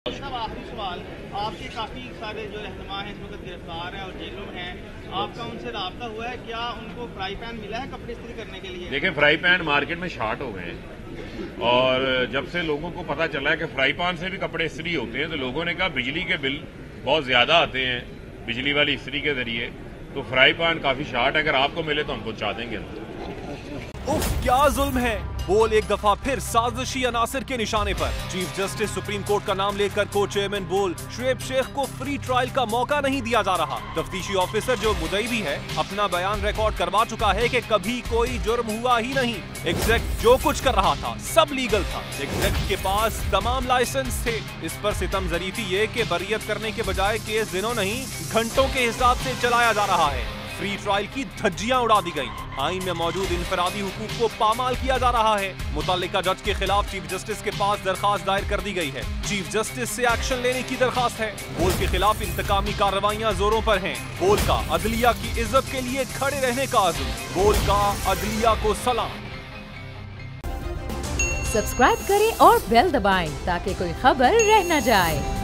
साहब आखिरी सवाल, आपके काफ़ी सारे जो रहनुमा हैं इस वक्त गिरफ्तार हैं और जेलों में हैं, आपका उनसे रब्ता हुआ है? क्या उनको फ्राई पैन मिला है कपड़े इस्त्री करने के लिए? देखें, फ्राई पैन मार्केट में शार्ट हो गए हैं और जब से लोगों को पता चला है कि फ्राई पैन से भी कपड़े इस्त्री होते हैं तो लोगों ने कहा बिजली के बिल बहुत ज़्यादा आते हैं बिजली वाली इस्त्री के जरिए, तो फ्राई पैन काफ़ी शार्ट है। अगर आपको मिले तो हम पहुंचा देंगे। उफ, क्या जुल्म है। बोल एक दफा फिर साजिशी अनासिर के निशाने पर। चीफ जस्टिस सुप्रीम कोर्ट का नाम लेकर को चेयरमैन बोल शुएब शेख को फ्री ट्रायल का मौका नहीं दिया जा रहा। तफ्तीशी ऑफिसर जो मुद्दई भी है अपना बयान रिकॉर्ड करवा चुका है कि कभी कोई जुर्म हुआ ही नहीं। एग्जैक्ट जो कुछ कर रहा था सब लीगल था। एग्जैक्ट के पास तमाम लाइसेंस थे। इस पर सितम जरीफी ये कि बरियत करने के बजाय केस दिनों नहीं घंटों के हिसाब से चलाया जा रहा है। फ्री ट्रायल की धज्जियां उड़ा दी गई। आइन में मौजूद इनफरादी हुकूक को पामाल किया जा रहा है। मुतल्लिका जज के खिलाफ चीफ जस्टिस के पास दरखास्त दायर कर दी गई है। चीफ जस्टिस से एक्शन लेने की दरखास्त है। बोल के खिलाफ इंतकामी कार्रवाइयां जोरों पर हैं। बोल का अदलिया की इज्जत के लिए खड़े रहने का अज़्म। बोल का अदलिया को सलाम। सब्सक्राइब करें और बेल दबाएं ताकि कोई खबर रह न जाए।